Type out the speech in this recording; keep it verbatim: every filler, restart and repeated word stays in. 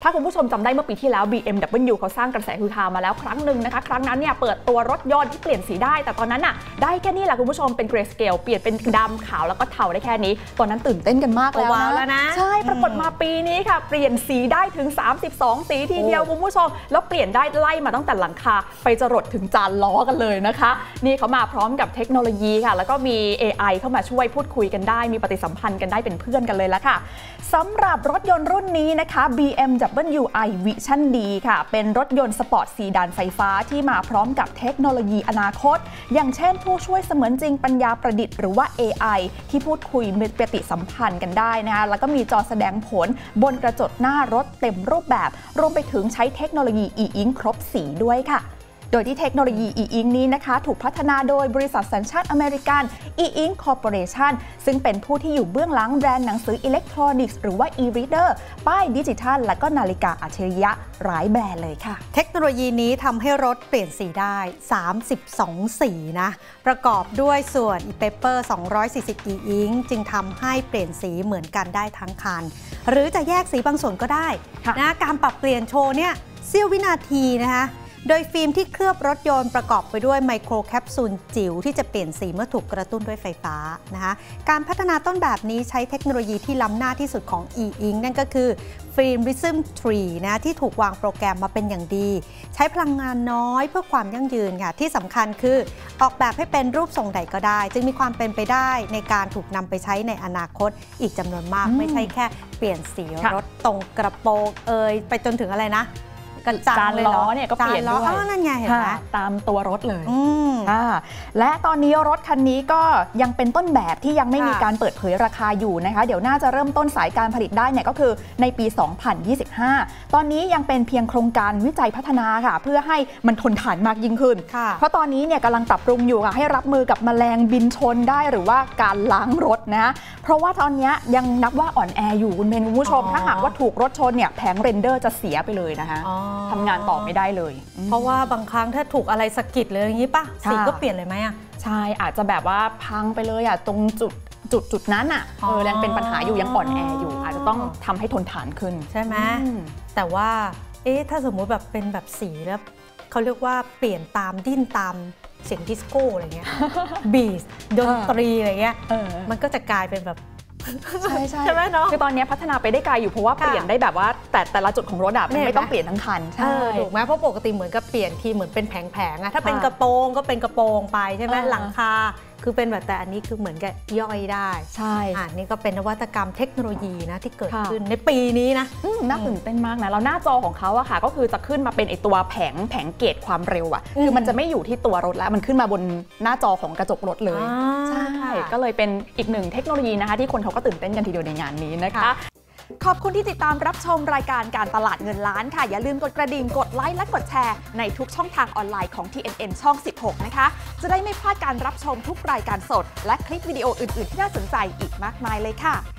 าคุณผู้ชมจำได้เมื่อปีที่แล้ว บี เอ็ม ดับเบิลยู เขาสร้างกระแสฮือฮามาแล้วครั้งหนึ่งนะคะครั้งนั้นเนี่ยเปิดตัวรถยนต์ที่เปลี่ยนสีได้แต่ตอนนั้นน่ะได้แค่นี้แหละคุณผู้ชมเป็นเกรย์สเกลเปลี่ยนเป็นดำขาวแล้วก็เทาได้แค่นี้ตอนนั้นตื่นเต้นกันมากแล้วนะใช่ปรากฏมาปีนี้ค่ะเปลี่ยนสีได้ถึงสามสิบสองสีทีเดียวคุณผู้ชมแล้วเปลี่ยนได้ไล่มาตั้งแต่หลังคาไปจรดถึงจานล้อกันเลยนะคะนี่เขามาพร้อมกับเทคโนโลยีค่ะแล้วก็มี เอ ไอ เข้ามาช่วยพูดคุยกันได้มีปฏิสัมพันธ์กันได้เป็นเพื่อนกันเลยละค่ะสำหรับรถยนต์รุ่นนี้นะคะ บี เอ็ม ดับเบิลยู ไอ Vision D ค่ะเป็นรถยนต์สปอร์ตซีดานไฟฟ้าที่มาพร้อมกับเทคโนโลยีอนาคตอย่างเช่นผู้ช่วยเสมือนจริงปัญญาประดิษฐ์หรือว่า เอ ไอ ที่พูดคุยมีปฏิสัมพันธ์กันได้นะคะแล้วก็มีจอแสดงผลบนกระจกหน้ารถเต็มรูปแบบรวมไปถึงใช้เทคโนโลยี e-ink ครบสีด้วยค่ะโดยที่เทคโนโลยี e-ink นี้นะคะถูกพัฒนาโดยบริษัทสัญชาติอเมริกัน e-ink Corporation ซึ่งเป็นผู้ที่อยู่เบื้องหลังแบรนด์หนังสืออิเล็กทรอนิกส์หรือว่า e-reader ป้ายดิจิทัลและก็นาฬิกาอัจฉริยะหลายแบรนด์เลยค่ะเทคโนโลยีนี้ทำให้รถเปลี่ยนสีได้สามสิบสองสีนะประกอบด้วยส่วน e-paper สองร้อยสี่สิบ e-ink จึงทำให้เปลี่ยนสีเหมือนกันได้ทั้งคันหรือจะแยกสีบางส่วนก็ได้นะการปรับเปลี่ยนโชว์เนี่ยเสี้ยววินาทีนะคะโดยฟิล์มที่เคลือบรถยนต์ประกอบไปด้วยไมโครแคปซูลจิ๋วที่จะเปลี่ยนสีเมื่อถูกกระตุ้นด้วยไฟฟ้านะคะการพัฒนาต้นแบบนี้ใช้เทคโนโลยีที่ล้ำหน้าที่สุดของ e-ink นั่นก็คือฟิล์ม Prism ทรี นะที่ถูกวางโปรแกรมมาเป็นอย่างดีใช้พลังงานน้อยเพื่อความยั่งยืนค่ะที่สำคัญคือออกแบบให้เป็นรูปทรงใดก็ได้จึงมีความเป็นไปได้ในการถูกนำไปใช้ในอนาคตอีกจำนวนมากไม่ใช่แค่เปลี่ยนสีรถตรงกระโปรงเอ่ยไปจนถึงอะไรนะจานล้อเนี่ยก็เปลี่ยนด้วยนั่นไงเห็นไหมตามตัวรถเลยและตอนนี้รถคันนี้ก็ยังเป็นต้นแบบที่ยังไม่มีการเปิดเผยราคาอยู่นะคะเดี๋ยวน่าจะเริ่มต้นสายการผลิตได้เนี่ยก็คือในปีสองพันยี่สิบห้าตอนนี้ยังเป็นเพียงโครงการวิจัยพัฒนาค่ะเพื่อให้มันทนทานมากยิ่งขึ้นเพราะตอนนี้เนี่ยกำลังปรับปรุงอยู่ค่ะให้รับมือกับแมลงบินชนได้หรือว่าการล้างรถนะเพราะว่าตอนนี้ยังนับว่าอ่อนแออยู่คุณเพนคุณผู้ชมถ้าหากว่าถูกรถชนเนี่ยแผงเรนเดอร์จะเสียไปเลยนะคะทำงานต่อไม่ได้เลยเพราะว่าบางครั้งถ้าถูกอะไรสะกิดเลยอย่างนี้ป่ะสีก็เปลี่ยนเลยไหมอ่ะใช่อาจจะแบบว่าพังไปเลยอ่ะตรงจุดจุดจุดนั้นอ่ะเออยังเป็นปัญหาอยู่ยังอ่อนแออยู่อาจจะต้องทำให้ทนทานขึ้นใช่ไหมแต่ว่าเอ๊ะถ้าสมมุติแบบเป็นแบบสีแล้วเขาเรียกว่าเปลี่ยนตามดิ้นตามเสียงดิสโก้อะไรเงี้ยบีสดนตรีอะไรเงี้ยมันก็จะกลายเป็นแบบใช่ใช่ใช่ไหมเนาะคือตอนนี้พัฒนาไปได้ไกลอยู่เพราะว่าเปลี่ยนได้แบบว่าแต่แต่ละจุดของรถอะมันไม่ต้องเปลี่ยนทั้งคันใช่ถูกไหมเพราะปกติเหมือนกับเปลี่ยนทีเหมือนเป็นแผงๆอะถ้าเป็นกระโปรงก็เป็นกระโปรงไปใช่ไหมหลังคาคือเป็นแบบแต่อันนี้คือเหมือนกับย่อยได้ใช่อ่านี่ก็เป็นนวัตกรรมเทคโนโลยีนะที่เกิดขึ้นในปีนี้นะน่าตื่นเต้นมากนะแล้วหน้าจอของเขาอะค่ะก็คือจะขึ้นมาเป็นไอตัวแผงแผงเกจความเร็วอะคือมันจะไม่อยู่ที่ตัวรถแล้วมันขึ้นมาบนหน้าจอของกระจกรถเลยใช่ก็เลยเป็นอีกหนึ่งเทคโนโลยีนะคะที่คนเขาก็ตื่นเต้นกันทีเดียวในงานนี้นะคะขอบคุณที่ติดตามรับชมรายการการตลาดเงินล้านค่ะอย่าลืมกดกระดิ่งกดไลค์และกดแชร์ในทุกช่องทางออนไลน์ของ ที เอ็น เอ็น ช่องสิบหกนะคะจะได้ไม่พลาดการรับชมทุกรายการสดและคลิปวิดีโออื่นๆที่น่าสนใจอีกมากมายเลยค่ะ